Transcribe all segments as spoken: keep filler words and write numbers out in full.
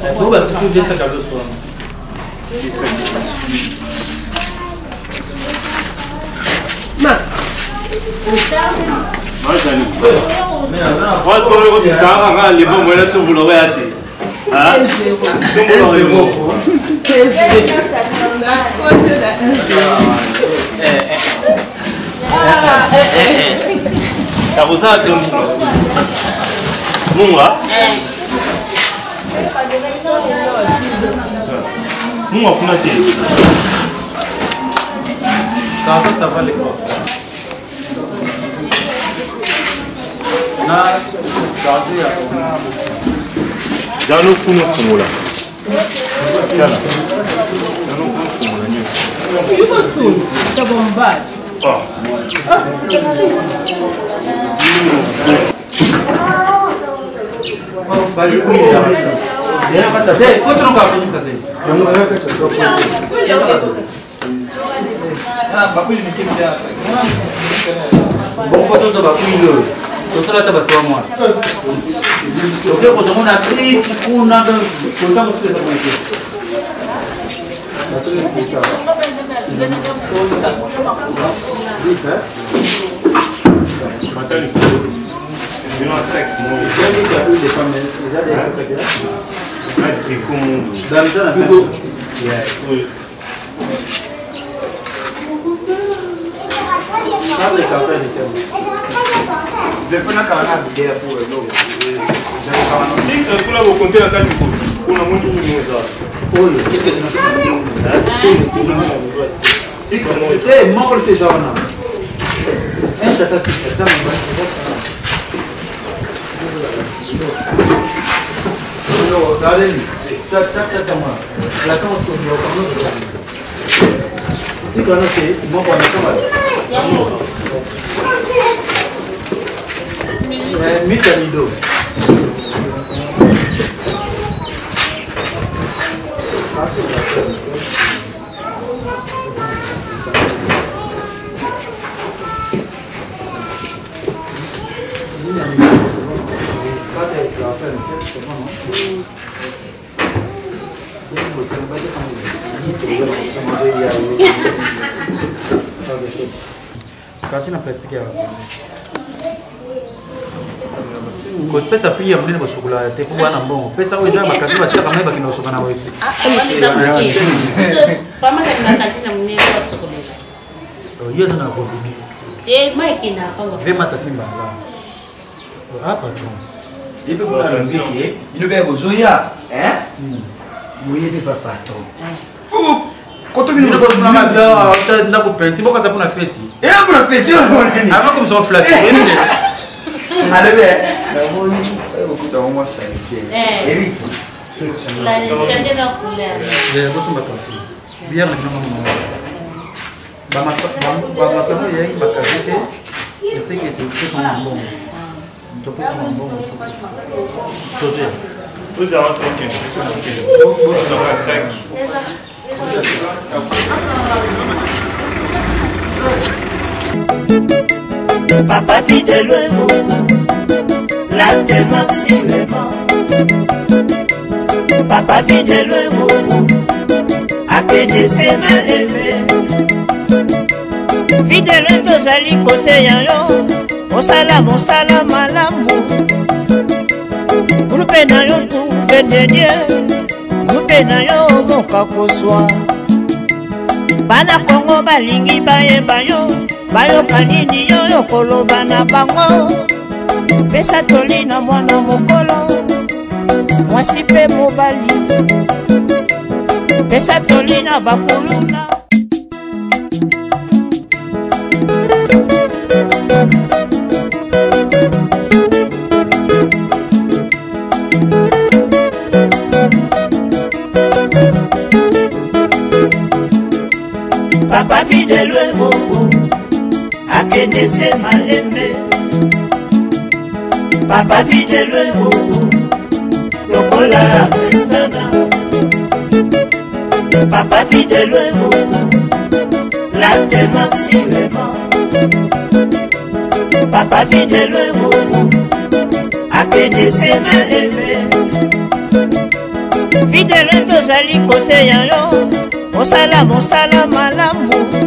Vous vas se faire ça cadeau soir. Ma. Moi, je vais ça va les bons moyens tout vous l'aurez hâté. Ah, tout vous l'aurez beau. Ah, vous savez comme Munga. Munga kuna te. Quand ça va les quoi? Na, gardez à Jano kuna fumula. Jana. Jano kuna fumula nyo. Yuko soon. Tabomba. Ah. Bali kuya. Dia kata saya, kau terus kau pun kata. Yang mana kata? Ah, bapu ini mungkin dia. Bapu tu tu bapu ini. Tu salah tu bapu amat. Okey, kau jangan nak beli cikgu nak tu, kau tak mesti tak mesti. Masuk ni kita. Matani. You know, sec. Jadi dia tu dia family, dia ada apa kerja? Mas como Dan sana tu. ya, Sabe café de tempo. Depois na cara de ideia pura, não. sim, eu vou vou contar a casa de uma muito muito Oi, que que não tem? Sim, como é, mal para te dar não. Essa tá se está no, dale, está está está mal. La estamos con lo que sí, cuando se mo cuando toma. Eh, mi tenido. Kasi na plastic ya. Ko pesa pia mnene ba sukula te ko bana mbongo. Pesa wewe zama kazi ba chaka mai ba kino sukana wewe. Ah, pama kana kazi na mnene ba sukula. Oh, hiyo zana kwa bini. Te mai kina kwa. Vema tasimba la. Ah, patron. Ipe kuna mziki, ino bebe bozoya, eh? Moye be pa patron. Fuku. Koto bino Ko na ma bia, ta na ko penti, boka ta kuna feti. Eh, kuna feti on nani? Ah, comme ça on flatte. Ale be, na moni, okuta mwa sanke. Eh. Eric. La chercher dans couleur. Je dois me battre aussi. Bien maintenant non. Ba masa ba masa no yeng ba kazete. Esse que tem son bon. Donc c'est un bon. José. Vous avez un truc, vous avez un sac. Papa vit de loin, la tellement sûrement. Papa vit de loin, à que de ses mal aimés. Vit de loin, tous allés côté yo. Osala mosala malamu. Groupe na yo tout fait de Dieu. Groupe na yo moka koswa. Bana Kongo balingi bayeba yo. Bayoka nini yo yokoloba na bango. Pesa toli na mwana mokolo. Mwasi pe mobali. Pesa toli na bakuluna. Papa vit de loin, à que de ses mal aimés. Papa vit de loin, le cola pesana. Papa vit de loin, la tellement sûrement. Papa vit de loin, à que de ses mal aimés. ozali kote ya yo osala mosala malamu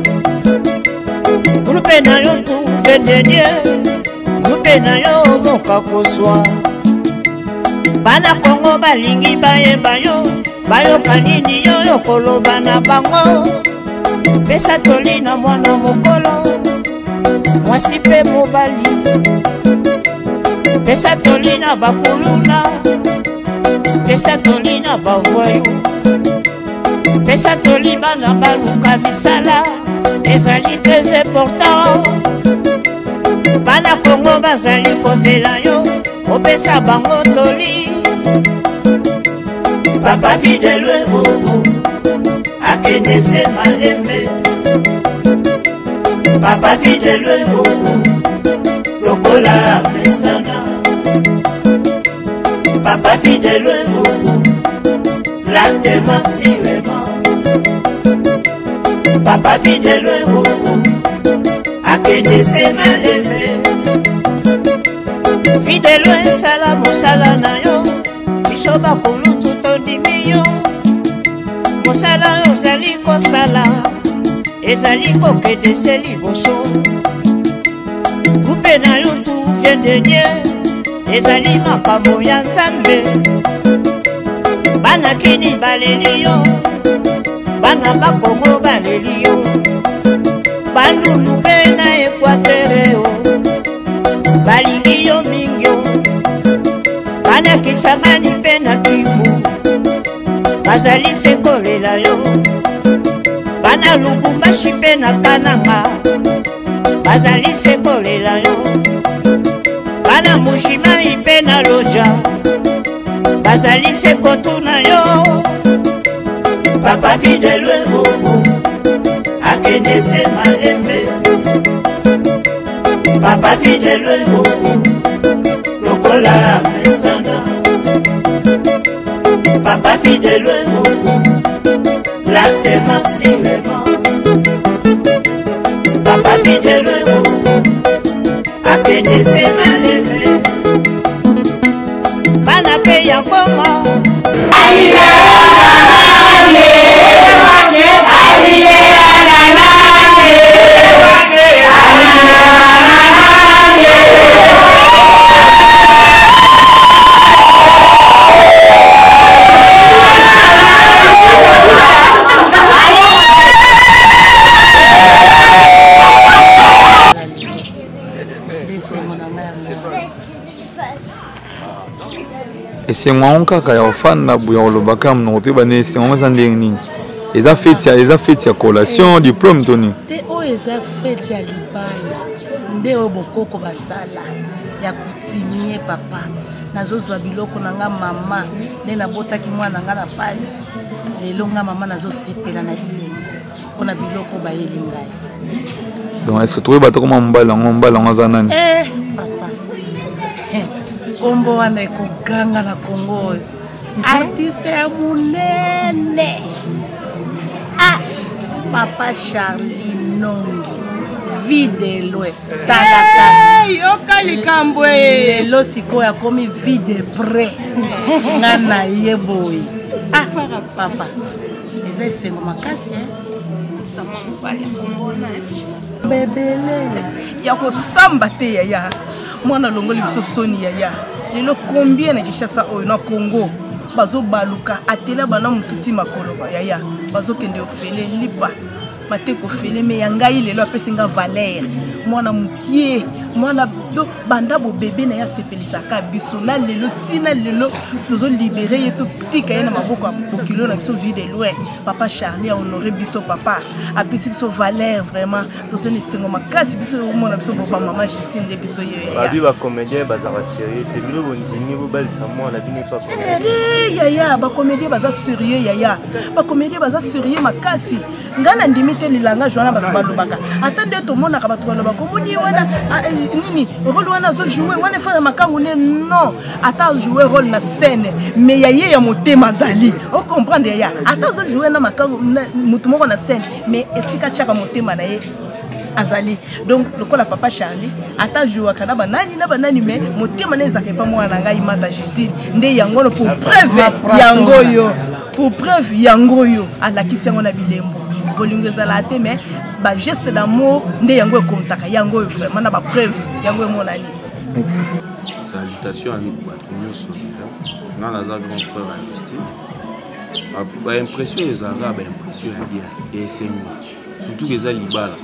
groupe na yo tout fait de Dieu groupe na yo moka koswa bana Kongo balingi bayeba yo bayoka nini yo yokoloba na bango pesa toli na mwana mokolo mwasi mpe mobali pesa toli na bakuluna pesa toli na bavoyu pesa toli bana baluka misala ezali très important bana Kongo bazali kozela yo opesa bango toli papa fidèle oo akende se malembe papa fidèle oo lokola mesana papa fidèle oo latema siwema papa fidèle oo akende se malembe fidèle sala mosala na yo biso bakulutu tondimi yo mosala ozali kosala ezali kokende se liboso groupe na yo tout vient de Dieu ezali makambo ya Nzambe bana kini baleli yo bana bakongo baleli yo bandundu mpe na ekwatere yo balingi yo mingi yo bana Kisangani mpe na Kivu bazali se kolela yo bana Lubumbashi mpe na Kananga bazali se kolela yo bana Mbuji-Mayi mpe na Loja bazali se kotuna yo papa fidèle oo akende se malembe papa fidèle oo lokola mesana papa fidèle oo latema siwema papa fidèle oo akende se malembe bana pe ya ngoma esengo yango kaka ya ofanda boya olobaka mnoko te bana esengo yango eza ndenge nini eza fete eza fete ya collation diplôme to nini te oyo eza fete ya libala nde oyo bokoko basala ya kutimie papa nazozwa biloko na nga mama nde nabotaki mwana nga na pasi lelo nga mama nazosepela na esengo mpona biloko bayeli ngai donc est ce que tokoyeba te koma mobali yango mobali yango aza nani eh papa kombo wana ekoganga na Kongo oyo artiste ya munene ah papa Charlie Nongi vide loin talaka yoka likambo lelo sikoyo akomi vide près nga na ye boye ah papa eza esengo makasi bebele ya kosamba te yaya mwana longoli biso soni yaya lelo combien na Kinshasa oyo na Congo bazo baluka atela bana mututi makoloba yaya bazo kende ofele lipa bate ko fele me ya ngai lelo apesi nga valeur mwana mukie mwana do banda bo bébé na ya sepelisaka biso na lelo tina lelo tozo libérer yeto tika yana maboko bokilo na biso vie de loin papa Charlie a honoré biso papa apesi biso valeur vraiment tozo ne sengo makasi biso mona biso papa maman Justine de biso ye ba bi ba comédien bazara sérieux de bilo bonzimi bo bali sa moi la bini pas eh yaya ba comédien baza sérieux yaya ba comédien baza sérieux makasi ngana ndimite lilanga joana ba balobaka atende to mona ka ba balobaka komoni wana nini rôle wana zo jouer wana fa makangu ne non ata jouer rôle na scène mais yaye ya motema zali o comprendre yaya ata zo jouer na makangu mutu moko na scène mais esika chaka motema na ye azali donc lokola papa Charlie ata jouer kana banani na banani mais motema ne ezaka pa mwana ngai mata Justine nde yango pour preuve yango yo pour preuve yango yo alakisi yango na bilembo bolingo ezala te mais ba geste d'amour nde yango ekontaka yango vraiment na ba preuve yango emonani. Merci. Salutations à nous tous dans la grand frère à Justine. Ba impression ezala ba impression ya bien et c'est surtout les alibala.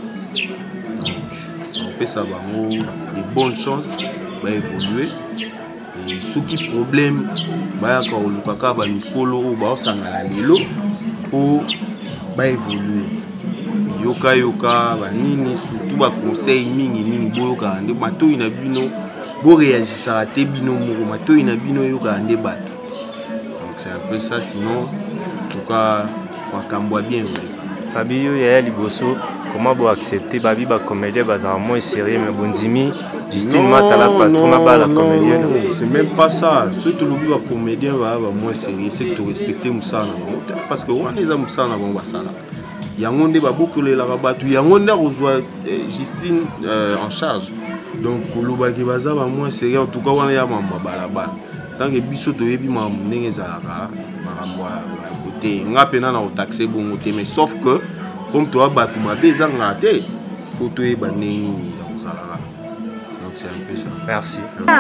On peut savoir des bonnes chances va évoluer et ce qui problème va encore le kaka ba mikolo ba osangala lelo pour va évoluer yoka yoka ba nini surtout ba conseil mingi mingi boyoka ande bato ina bino bo réagissera te bino mo bato ina bino yoka ande bato donc c'est un peu ça sinon en tout cas wakamboa bien Fabio ya liboso comment vous accepter babi ba comédien bazar moins sérieux mais bondimi Justine Matala patron ba la comédienne c'est même pas ça surtout le ba comédien va moins sérieux c'est que tu respecter musala parce que on les a musala bon basala yango nde ba bokole la rabatu yango nda rozwa Justine en charge donc loba ki baza ba moins sérieux en tout cas wana ya mamba balaba tant que biso to yebi ma ndenge zalaka marambo côté ngapena na taxer bon côté mais sauf que comme toi batu mabe zanga te photo e baneni ni zalaka donc c'est un peu ça. Merci.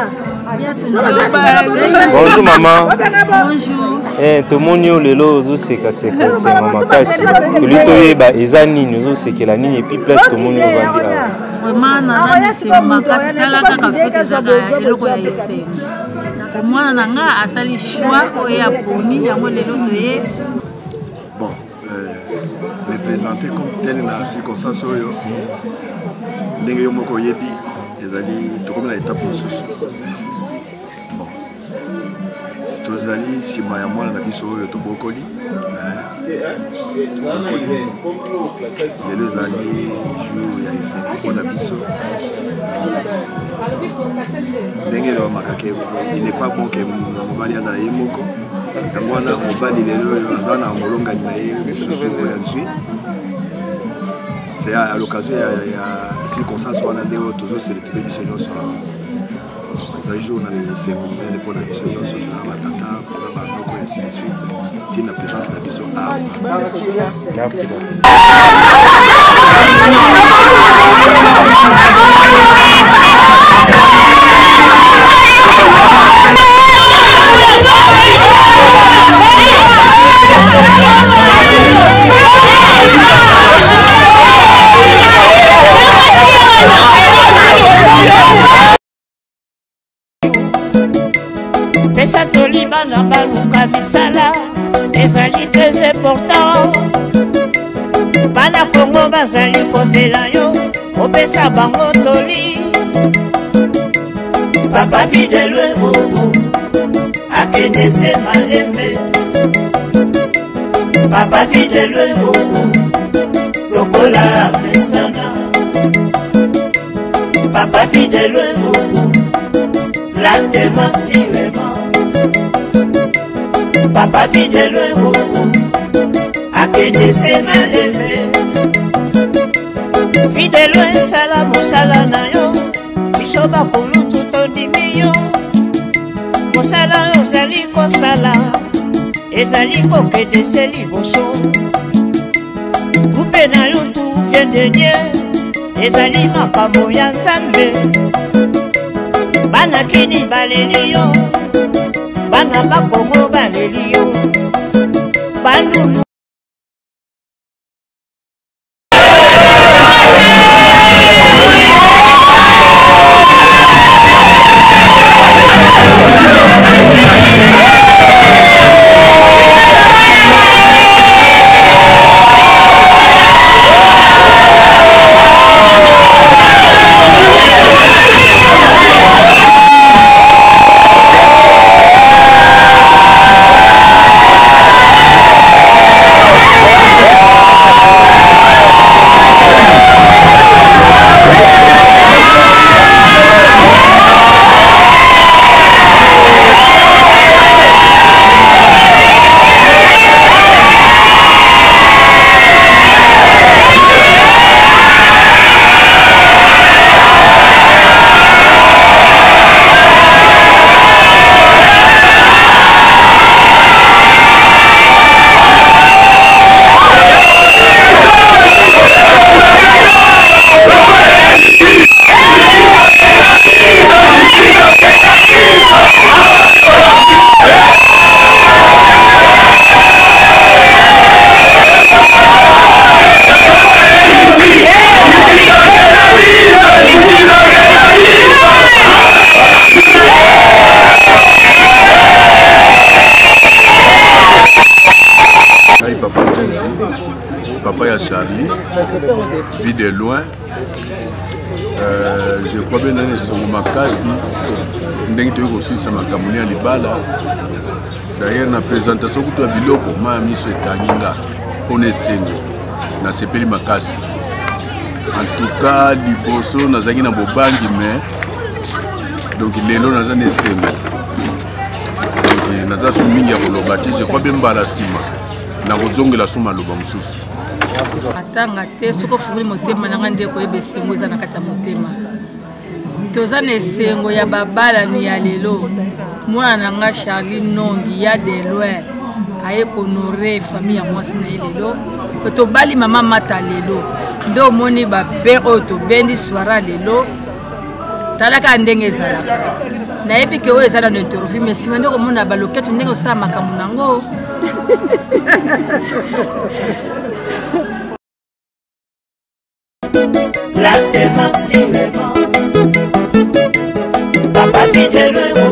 Bonjour maman. Bonjour. Eh tomonio lelo zo seka seka c'est maman kasi tolito yeba ezani nous sekela nini et puis place tomonio vandi a vraiment na c'est maman kasi tala kaka fete zaka eloko ya ese mwana nanga asali choix oya poni yango lelo toye bon me présenter comme tel dans la circonstance oyo ndenge yo moko yebi ezali tokomi na étape mosusu bon tozali nsima ya mwana na biso oyo tobokoli lelo ezali jour ya esengo mpona biso ndenge elobamaka ke il n'est pas bon ke mobali azala ye moko yango wana mobali lelo oyo aza na molongani na ye mosusu oyo azwi c'est à l'occasion il y a circonstance wana nde oyo tozoseletre biso nyonso ezali jour na esengo monene mpona biso nyonso tona batata mpona banoko ainsi de suite ntina présence na biso awa. Merci. Pesa toliba na baluka misala ezali très important bana Kongo bazali kozela yo opesa bango toli papa Fidèle Ogo akende se malembe papa Fidèle Ogo lokola mesana papa Fidèle Ogo plante massivement papa Fidèle Ogo akende se malembe Fidèle esala mosala na yo biso bakolutu tondimi yo mosala oyo ozali kosala ezali kokende se liboso groupe na yo tout vient de Dieu ezali makambo ya Nzambe bana kini baleli yo bana bakongo baleli yo bandulu Thank you. Charlie, vie de loin. Euh, je crois bien que c'est un makasi. Ndenge tu aussi ça m'a camouné à l'ibala. D'ailleurs, la présentation que tu as biloko, ma mis sur Kaninga, on est séngo, na sepeli makasi. En tout cas, liboso na zaki na bobangi mais donc lelo na zane séngo. Donc na za sumingi ya kolobati, je crois bien mbala sima. Na kozongela suma loba mususu. Atanga te soko furi motema na ngande ko ebe sengo za na kata motema. Toza na sengo ya babala ni ya lelo. Mwana nga Charlie Nongi ya de loin aye honorer famille ya mwasi na lelo. To bali mama mata lelo. Ndo moni ba be oto bendi swara lelo. Talaka ndenge ezalaka. Na yebi ke o ezala no interview mais simande ko mona ba loketo ndenge osala makambo nango. La terre massivement Papa vide le